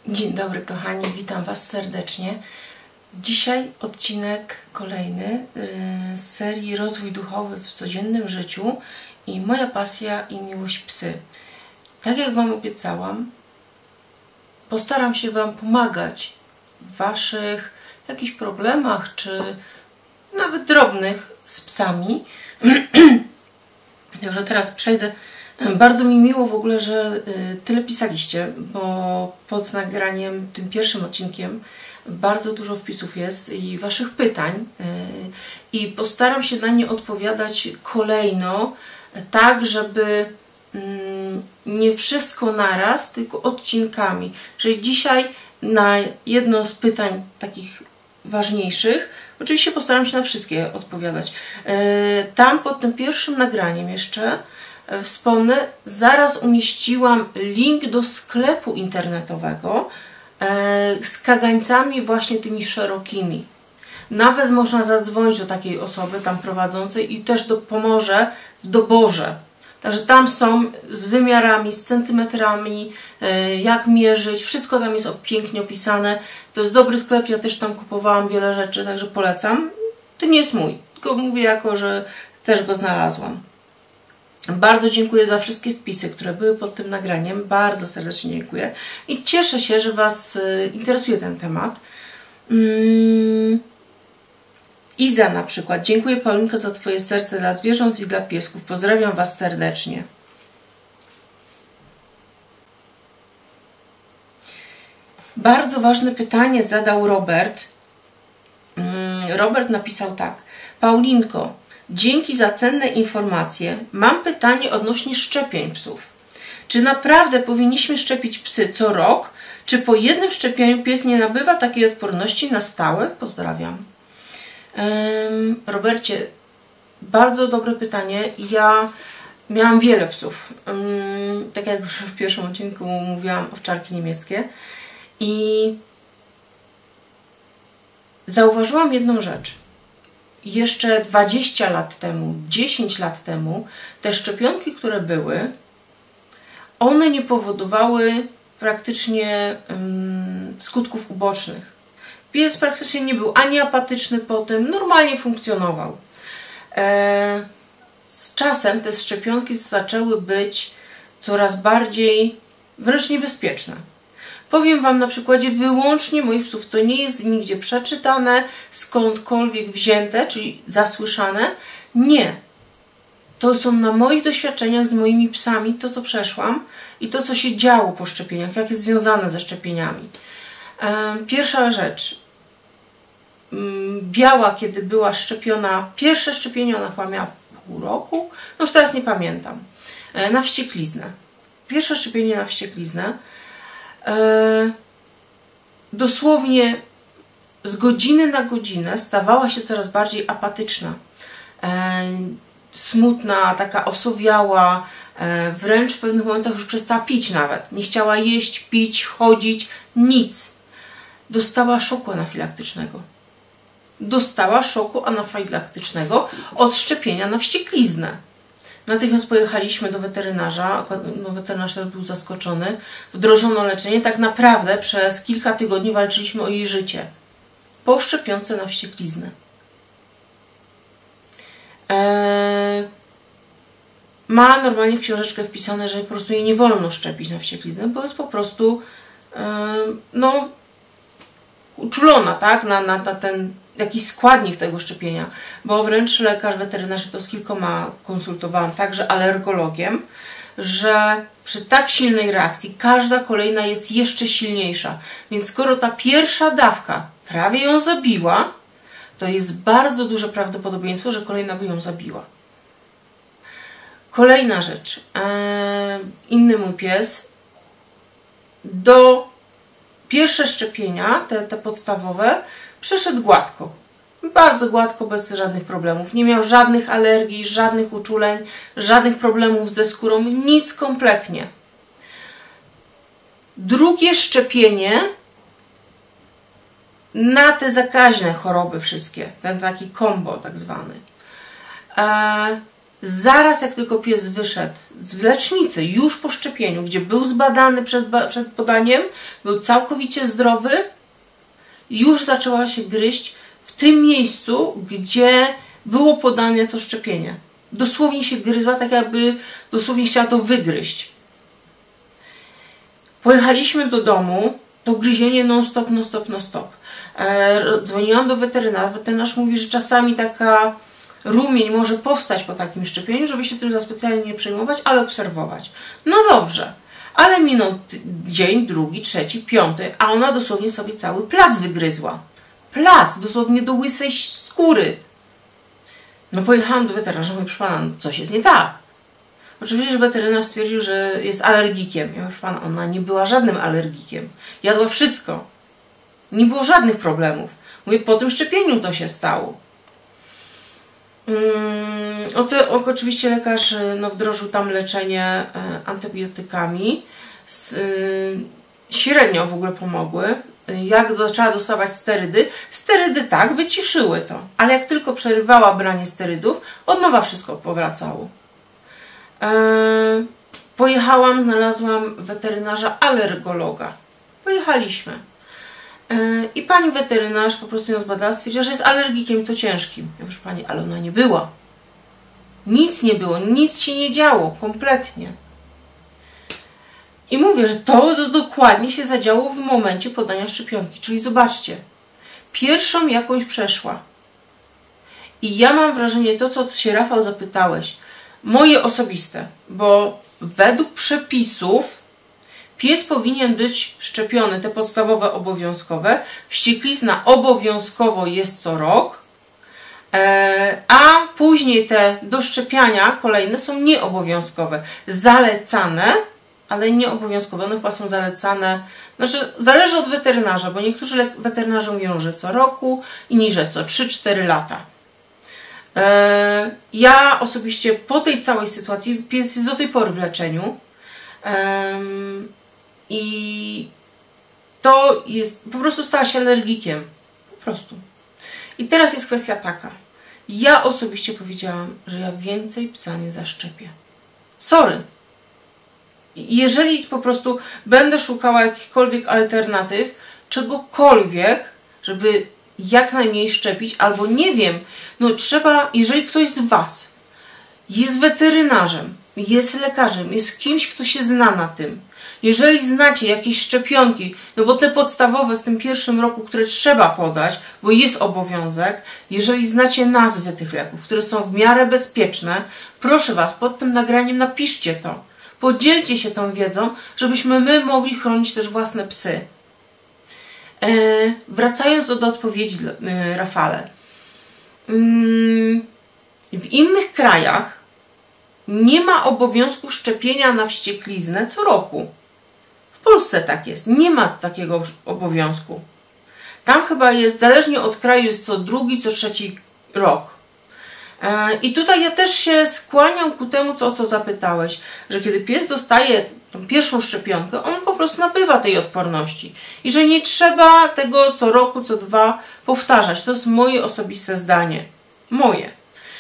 Dzień dobry kochani, witam Was serdecznie. Dzisiaj odcinek kolejny z serii Rozwój duchowy w codziennym życiu i moja pasja i miłość psy. Tak jak Wam obiecałam, postaram się Wam pomagać w Waszych jakichś problemach, czy nawet drobnych z psami. Także teraz przejdę. Bardzo mi miło w ogóle, że tyle pisaliście, bo pod nagraniem, tym pierwszym odcinkiem bardzo dużo wpisów jest i Waszych pytań i postaram się na nie odpowiadać kolejno, tak żeby nie wszystko naraz, tylko odcinkami. Czyli dzisiaj na jedno z pytań takich ważniejszych, oczywiście postaram się na wszystkie odpowiadać. Tam pod tym pierwszym nagraniem jeszcze wspomnę, zaraz umieściłam link do sklepu internetowego z kagańcami właśnie tymi szerokimi. Nawet można zadzwonić do takiej osoby tam prowadzącej i też pomoże w doborze. Także tam są z wymiarami, z centymetrami, jak mierzyć, wszystko tam jest pięknie opisane. To jest dobry sklep, ja też tam kupowałam wiele rzeczy, także polecam. To nie jest mój, tylko mówię jako, że też go znalazłam. Bardzo dziękuję za wszystkie wpisy, które były pod tym nagraniem. Bardzo serdecznie dziękuję. I cieszę się, że Was interesuje ten temat. Iza na przykład. Dziękuję Paulinko za Twoje serce dla zwierząt i dla piesków. Pozdrawiam Was serdecznie. Bardzo ważne pytanie zadał Robert. Robert napisał tak. Paulinko, dzięki za cenne informacje. Mam pytanie odnośnie szczepień psów. Czy naprawdę powinniśmy szczepić psy co rok? Czy po jednym szczepieniu pies nie nabywa takiej odporności na stałe? Pozdrawiam. Robercie, bardzo dobre pytanie. Ja miałam wiele psów. Tak jak już w pierwszym odcinku mówiłam, owczarki niemieckie. I zauważyłam jedną rzecz. Jeszcze 20 lat temu, 10 lat temu, te szczepionki, które były, one nie powodowały praktycznie skutków ubocznych. Pies praktycznie nie był ani apatyczny potem, normalnie funkcjonował. Z czasem te szczepionki zaczęły być coraz bardziej wręcz niebezpieczne. Powiem Wam na przykładzie wyłącznie moich psów. To nie jest nigdzie przeczytane, skądkolwiek wzięte, czyli zasłyszane. Nie. To są na moich doświadczeniach z moimi psami, to co przeszłam i to co się działo po szczepieniach, jak jest związane ze szczepieniami. Pierwsza rzecz. Biała, kiedy była szczepiona, pierwsze szczepienie, ona chyba miała pół roku, no już teraz nie pamiętam, na wściekliznę. Pierwsze szczepienie na wściekliznę. Dosłownie z godziny na godzinę stawała się coraz bardziej apatyczna, smutna, taka osowiała, wręcz w pewnych momentach już przestała pić nawet, nie chciała jeść, pić, chodzić, nic. Dostała szoku anafilaktycznego. Dostała szoku anafilaktycznego od szczepienia na wściekliznę. Natychmiast pojechaliśmy do weterynarza, no weterynarz też był zaskoczony, wdrożono leczenie, tak naprawdę przez kilka tygodni walczyliśmy o jej życie. Po szczepionce na wściekliznę. Ma normalnie w książeczkę wpisane, że po prostu jej nie wolno szczepić na wściekliznę, bo jest po prostu no, uczulona, tak, na ten jakiś składnik tego szczepienia, bo wręcz lekarz weterynarz, to z kilkoma konsultowałam, także alergologiem, że przy tak silnej reakcji każda kolejna jest jeszcze silniejsza. Więc skoro ta pierwsza dawka prawie ją zabiła, to jest bardzo duże prawdopodobieństwo, że kolejna by ją zabiła. Kolejna rzecz. Inny mój pies do pierwsze szczepienia, te podstawowe, przeszedł gładko. Bardzo gładko, bez żadnych problemów. Nie miał żadnych alergii, żadnych uczuleń, żadnych problemów ze skórą, nic kompletnie. Drugie szczepienie na te zakaźne choroby wszystkie, ten taki combo tak zwany. zaraz jak tylko pies wyszedł z lecznicy, już po szczepieniu, gdzie był zbadany przed podaniem, był całkowicie zdrowy, już zaczęła się gryźć w tym miejscu, gdzie było podane to szczepienie. Dosłownie się gryzła, tak jakby dosłownie chciała to wygryźć. Pojechaliśmy do domu, to gryzienie non stop. Dzwoniłam do weterynarza. Weterynarz mówi, że czasami taka rumień może powstać po takim szczepieniu, żeby się tym za specjalnie nie przejmować, ale obserwować. No dobrze, ale minął dzień, drugi, trzeci, piąty, a ona dosłownie sobie cały plac wygryzła. Plac, dosłownie do łysej skóry. No pojechałam do weterynarza, mówię, proszę pana, no coś jest nie tak. Oczywiście, że weterynarz stwierdził, że jest alergikiem. Ja mówię, proszę pana, ona nie była żadnym alergikiem. Jadła wszystko. Nie było żadnych problemów. Mówię, po tym szczepieniu to się stało. Oczywiście lekarz wdrożył tam leczenie antybiotykami. Średnio w ogóle pomogły. Jak zaczęła dostawać sterydy tak, wyciszyły to. Ale jak tylko przerywała branie sterydów, od nowa wszystko powracało. Pojechałam, znalazłam weterynarza alergologa. Pojechaliśmy. I pani weterynarz po prostu ją zbadała, stwierdziła, że jest alergikiem i to ciężkim. Ja proszę pani, ale ona nie była. Nic nie było, nic się nie działo, kompletnie. I mówię, że to dokładnie się zadziało w momencie podania szczepionki. Czyli zobaczcie, pierwszą jakąś przeszła. I ja mam wrażenie, to co się Rafał zapytałeś, moje osobiste, bo według przepisów pies powinien być szczepiony, te podstawowe obowiązkowe. Wścieklizna obowiązkowo jest co rok, a później te doszczepiania kolejne są nieobowiązkowe. Zalecane, ale nieobowiązkowe. One chyba są zalecane, znaczy zależy od weterynarza, bo niektórzy weterynarze mówią, że co roku, inni, że co 3-4 lata. Ja osobiście po tej całej sytuacji, pies jest do tej pory w leczeniu, i to jest, po prostu stała się alergikiem. Po prostu. I teraz jest kwestia taka. Ja osobiście powiedziałam, że ja więcej psa nie zaszczepię. Sorry. Jeżeli po prostu będę szukała jakichkolwiek alternatyw, czegokolwiek, żeby jak najmniej szczepić, albo nie wiem, no trzeba, jeżeli ktoś z Was jest weterynarzem, jest lekarzem, jest kimś, kto się zna na tym, jeżeli znacie jakieś szczepionki, no bo te podstawowe w tym pierwszym roku, które trzeba podać, bo jest obowiązek, jeżeli znacie nazwy tych leków, które są w miarę bezpieczne, proszę Was, pod tym nagraniem napiszcie to. Podzielcie się tą wiedzą, żebyśmy my mogli chronić też własne psy. Wracając do odpowiedzi, Rafale. W innych krajach nie ma obowiązku szczepienia na wściekliznę co roku. W Polsce tak jest. Nie ma takiego obowiązku. Tam chyba jest, zależnie od kraju, jest co drugi, co trzeci rok. I tutaj ja też się skłaniam ku temu, o co zapytałeś, że kiedy pies dostaje tą pierwszą szczepionkę, on po prostu nabywa tej odporności. I że nie trzeba tego co roku, co dwa powtarzać. To jest moje osobiste zdanie. Moje.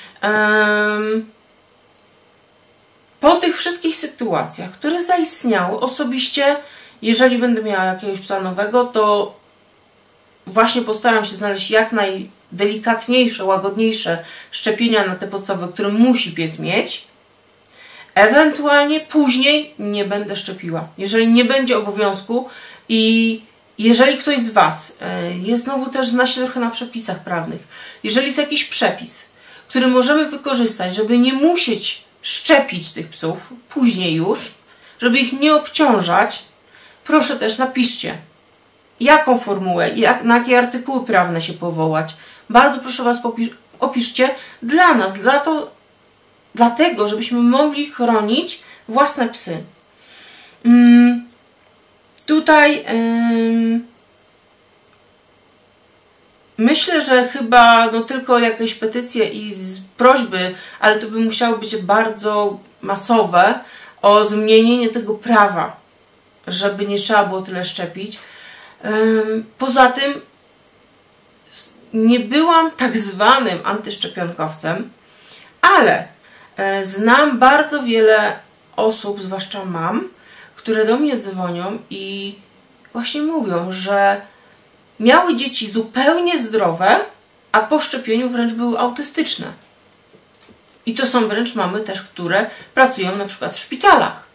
Po tych wszystkich sytuacjach, które zaistniały, osobiście, jeżeli będę miała jakiegoś psa nowego, to właśnie postaram się znaleźć jak najdelikatniejsze, łagodniejsze szczepienia na te podstawy, które musi pies mieć. Ewentualnie później nie będę szczepiła. Jeżeli nie będzie obowiązku i jeżeli ktoś z Was jest znowu też zna się trochę na przepisach prawnych, jeżeli jest jakiś przepis, który możemy wykorzystać, żeby nie musieć szczepić tych psów później już, żeby ich nie obciążać, proszę też napiszcie, jaką formułę, na jakie artykuły prawne się powołać. Bardzo proszę Was, opiszcie dla nas, dlatego, żebyśmy mogli chronić własne psy. Tutaj myślę, że chyba tylko jakieś petycje i prośby, ale to by musiało być bardzo masowe, o zmienienie tego prawa, żeby nie trzeba było tyle szczepić. Poza tym nie byłam tak zwanym antyszczepionkowcem, ale Znam bardzo wiele osób, zwłaszcza mam, które do mnie dzwonią i właśnie mówią, że miały dzieci zupełnie zdrowe, a po szczepieniu wręcz były autystyczne. I to są wręcz mamy też, które pracują na przykład w szpitalach.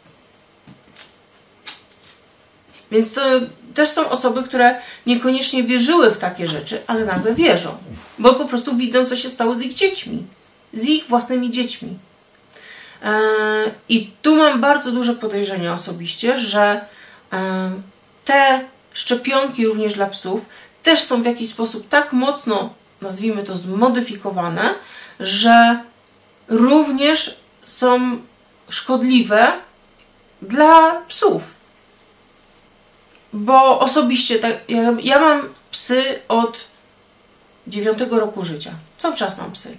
Więc to też są osoby, które niekoniecznie wierzyły w takie rzeczy, ale nagle wierzą. Bo po prostu widzą, co się stało z ich dziećmi. Z ich własnymi dziećmi. I tu mam bardzo duże podejrzenie osobiście, że te szczepionki również dla psów też są w jakiś sposób tak mocno, nazwijmy to, zmodyfikowane, że również są szkodliwe dla psów. Bo osobiście, tak, ja mam psy od 9 roku życia. Cały czas mam psy.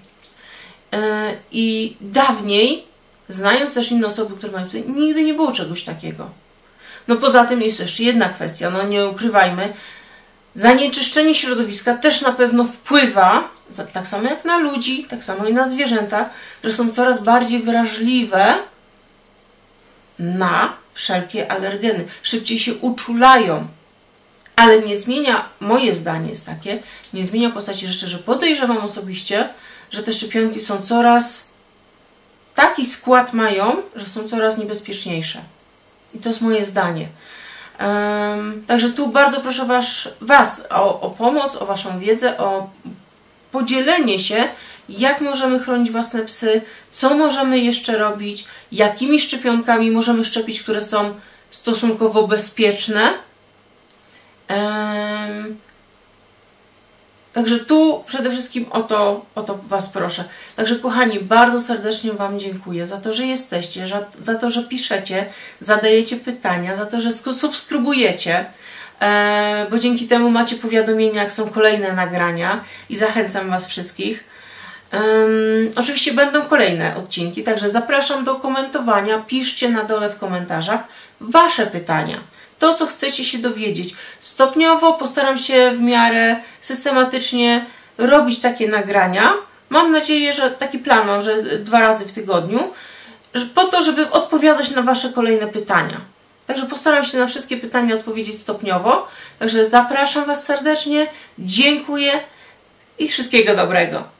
I dawniej, znając też inne osoby, które mają psy, nigdy nie było czegoś takiego. No poza tym jest jeszcze jedna kwestia, no nie ukrywajmy, zanieczyszczenie środowiska też na pewno wpływa, tak samo jak na ludzi, tak samo i na zwierzęta, że są coraz bardziej wrażliwe na wszelkie alergeny. Szybciej się uczulają. Ale nie zmienia, moje zdanie jest takie, nie zmienia postaci rzeczy, że podejrzewam osobiście, że te szczepionki są coraz, taki skład mają, że są coraz niebezpieczniejsze. I to jest moje zdanie. Także tu bardzo proszę Was o pomoc, o Waszą wiedzę, o podzielenie się, jak możemy chronić własne psy, co możemy jeszcze robić, jakimi szczepionkami możemy szczepić, które są stosunkowo bezpieczne. Także tu przede wszystkim o to Was proszę. Także kochani, bardzo serdecznie Wam dziękuję za to, że jesteście, za to, że piszecie, zadajecie pytania, za to, że subskrybujecie, bo dzięki temu macie powiadomienia, jak są kolejne nagrania i zachęcam Was wszystkich. Oczywiście będą kolejne odcinki, także zapraszam do komentowania, piszcie na dole w komentarzach Wasze pytania. To, co chcecie się dowiedzieć. Stopniowo postaram się w miarę systematycznie robić takie nagrania. Mam nadzieję, że taki plan mam, że 2 razy w tygodniu, po to, żeby odpowiadać na Wasze kolejne pytania. Także postaram się na wszystkie pytania odpowiedzieć stopniowo. Także zapraszam Was serdecznie, dziękuję i wszystkiego dobrego.